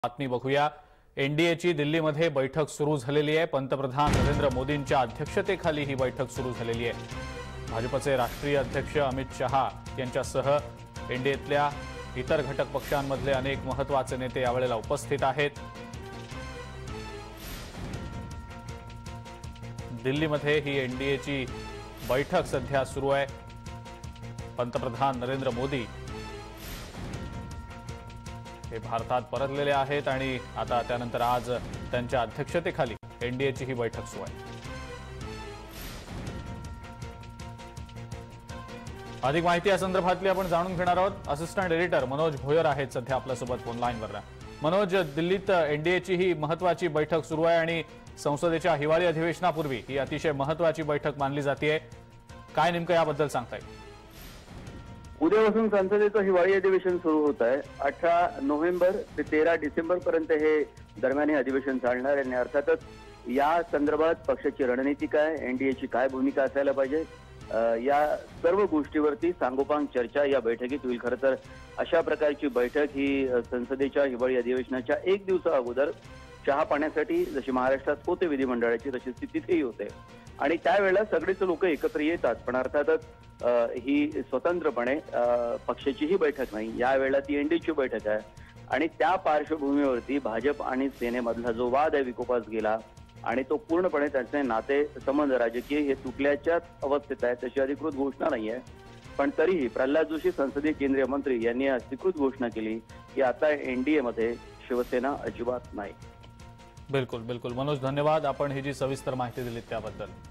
बातमी बघूया। एनडीएची दिल्लीमध्ये बैठक सुरू झालेली आहे। पंतप्रधान नरेंद्र मोदींच्या अध्यक्षतेखाली ही बैठक सुरू झालेली आहे। भाजपचे राष्ट्रीय अध्यक्ष अमित शहा यांच्यासह एनडीएतल्या इतर घटक पक्षांमधले अनेक महत्त्वाचे नेते यावेळेला उपस्थित आहेत। दिल्लीमध्ये ही एनडीएची बैठक सध्या सुरू आहे। पंतप्रधान नरेंद्र मोदी हे भारतात परतलेले आहेत आणि आता त्यानंतर आज त्यांच्या अध्यक्षतेखाली एनडीएची ही बैठक सुरू आहे। अधिक माहिती या संदर्भातली आपण जाणून घेणार आहोत। असिस्टंट एडिटर मनोज भोयर आहेत सध्या आपल्यासोबत फोन लाईनवर। मनोज, दिल्लीत एनडीएची ही महत्त्वाची बैठक सुरू आहे आणि संसदेच्या हिवाळी अधिवेशनापूर्वी ही अतिशय महत्त्वाची बैठक मानली जाते। काय नेमकं याबद्दल सांगता येईल? उद्यापासून संसदेचं हिवाळी अधिवेशन सुरू होत आहे। 18 नोव्हेंबर ते 13 डिसेंबर पर्यंत हे दरम्यान हे अधिवेशन चालणार आहे आणि अर्थातच या संदर्भात पक्षाची रणनीती काय, एनडीएची काय भूमिका असायला पाहिजे, या सर्व गोष्टीवरती सांगोपांग चर्चा या बैठकीत होईल। खरं तर अशा प्रकारची बैठक ही संसदेच्या हिवाळी अधिवेशनाच्या एक दिवसा अगोदर चहा पाण्यासाठी जशी महाराष्ट्रात होते विधिमंडळाची तशी तिथेही होते आणि त्यावेळेला सगळेच लोक एकत्र येतात। पण अर्थातच ही स्वतंत्रपणे पक्षाची ही बैठक नाही, यावेळेला ती एनडीएची बैठक आहे आणि त्या पार्श्वभूमीवरती भाजप आणि सेनेमधला जो वाद आहे विकोपास गेला आणि तो पूर्णपणे त्याचे नाते संबंध राजकीय हे तुटल्याच्याच अवस्थेत आहे। तशी अधिकृत घोषणा नाही आहे, पण तरीही प्रल्हाद जोशी संसदीय केंद्रीय मंत्री यांनी अधिकृत घोषणा केली की आता एनडीए मध्ये शिवसेना अजिबात नाही। बिल्कुल बिल्कुल मनोज, धन्यवाद। आपण ही जी सविस्तर माहिती दिली त्याबद्दल।